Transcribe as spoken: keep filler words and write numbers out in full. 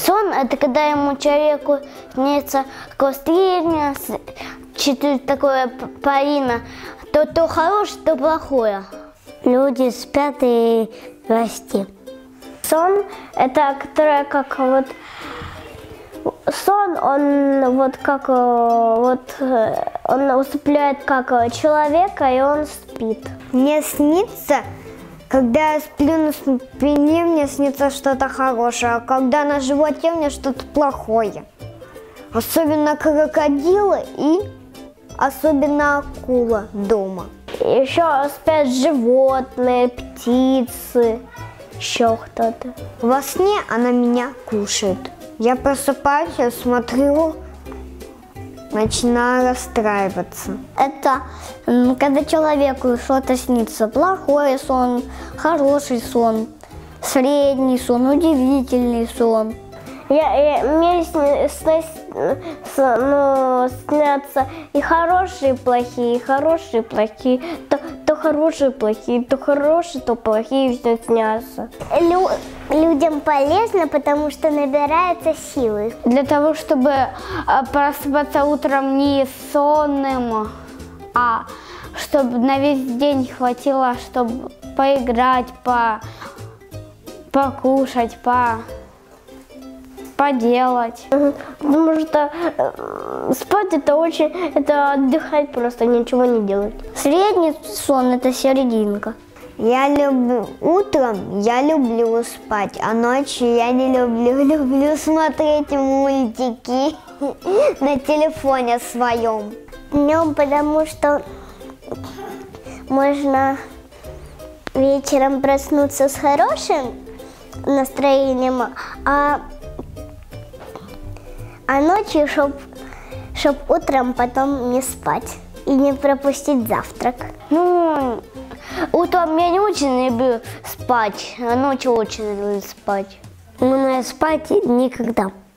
Сон – это когда ему человеку снится кострение, читает такое парина, то, то хорошее, то плохое. Люди спят и расти. Сон – это которое как вот… Сон, он вот как вот он усыпляет как человека, и он спит. Мне снится, когда я сплю на спине, мне снится что-то хорошее, а когда на животе, мне что-то плохое. Особенно крокодилы и особенно акула дома. Еще спят животные, птицы, еще кто-то. Во сне она меня кушает. Я просыпаюсь, я смотрю, начинаю расстраиваться. Это когда человеку что-то снится. Плохой сон, хороший сон, средний сон, удивительный сон. Я, я, мне сни, сны, ну, снятся и хорошие, и плохие, и хорошие, и плохие. То, то хорошие, плохие, то хорошие, то плохие все снятся. Лю, людям полезно, потому что набирается силы. Для того, чтобы просыпаться утром не сонным, а чтобы на весь день хватило, чтобы поиграть, по, покушать, по... поделать. Потому что спать это очень, это отдыхать просто, ничего не делать. Средний сон – это серединка. Я люблю утром, я люблю спать, а ночью я не люблю, люблю смотреть мультики на телефоне своем. Днем, потому что можно вечером проснуться с хорошим настроением, а А ночью, чтобы чтоб утром потом не спать и не пропустить завтрак. Ну, утром я не очень люблю спать, а ночью очень люблю спать. Но спать никогда.